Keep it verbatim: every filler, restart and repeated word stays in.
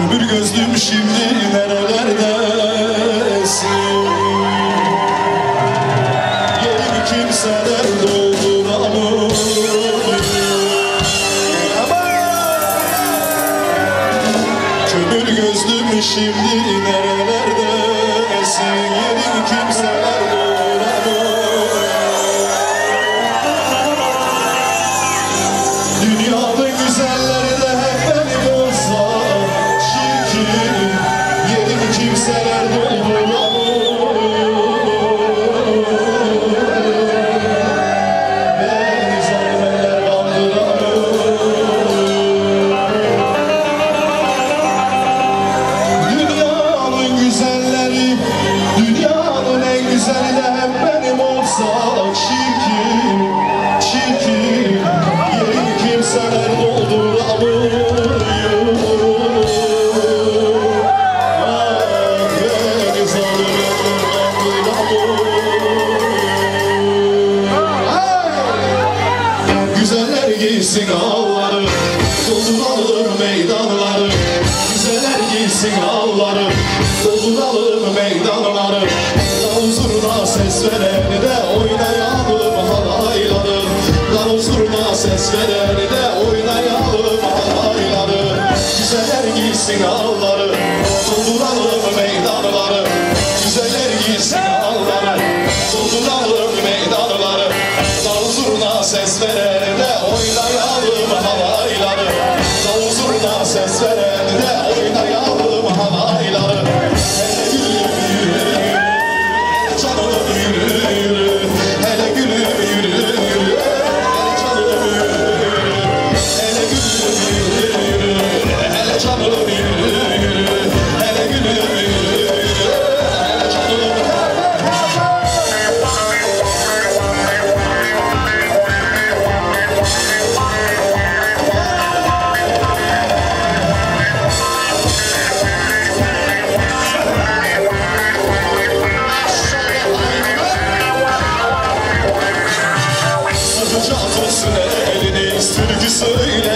Kömür gözlüm şimdi nerelerdesin? Yerini kimseler dolduramıyor. Kömür gözlüm şimdi nerelerdesin? Yerini kimseler dolduramıyor. Dünyanın güzelleri de hep benim olsa çirkin, yerini kimseler dolduramıyor. Beni zalmeler kandıramıyor. Dünyanın güzelleri, dünyanın en güzeli de hep benim olsa çirkin, çirkin, yerini kimseler dolduramıyor. Ah, beni zalmeler kandıramıyor. Güzeller giysin ağları, dolduralım meydanları. Güzeller giysin ağları, dolduralım meydanları. Davul zurna ses vereni de oynayalım halayları. Davul zurna ses vereni de oynayalım halayları. Güzeller giysin ağları, dolduralım meydanları. Güzeller giysin ağları, dolduralım meydanları. Davul zurna ses vereni de oynayalım halayları. Davul zurna ses vereni de oynayalım halayları. Hele gülüm yürü, yürü, hele canım yürü, hele gülüm yürü, hele canım yürü, hele gülüm yürü, hele canım. Sıkacağız olsun elini, türkü söyle